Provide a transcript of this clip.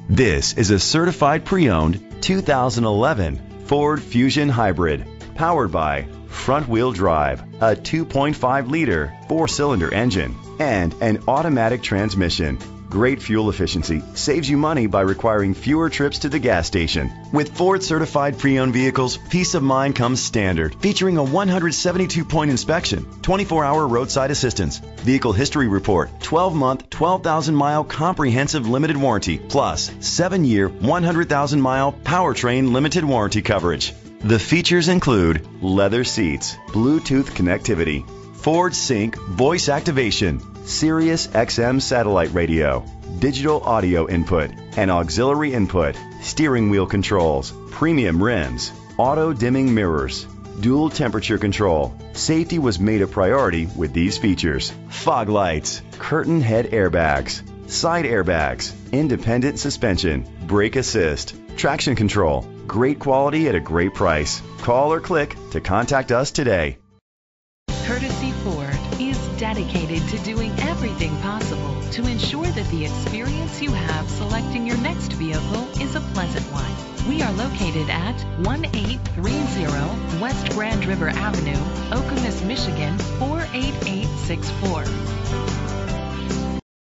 This is a certified pre-owned 2011 Ford Fusion Hybrid, powered by front-wheel drive, a 2.5-liter 4-cylinder engine, and an automatic transmission. Great fuel efficiency saves you money by requiring fewer trips to the gas station. With Ford certified pre-owned vehicles, peace of mind comes standard, featuring a 172-point inspection, 24-hour roadside assistance, vehicle history report, 12-month, 12,000-mile comprehensive limited warranty, plus 7-year, 100,000-mile powertrain limited warranty coverage. The features include leather seats, Bluetooth connectivity, Ford Sync voice activation, Sirius XM satellite radio, digital audio input, and auxiliary input, steering wheel controls, premium rims, auto dimming mirrors, dual temperature control. Safety was made a priority with these features: fog lights, curtain head airbags, side airbags, independent suspension, brake assist, traction control. Great quality at a great price. Call or click to contact us today. Courtesy Ford is dedicated to doing everything possible to ensure that the experience you have selecting your next vehicle is a pleasant one. We are located at 1830 West Grand River Avenue, Okemos, Michigan 48864.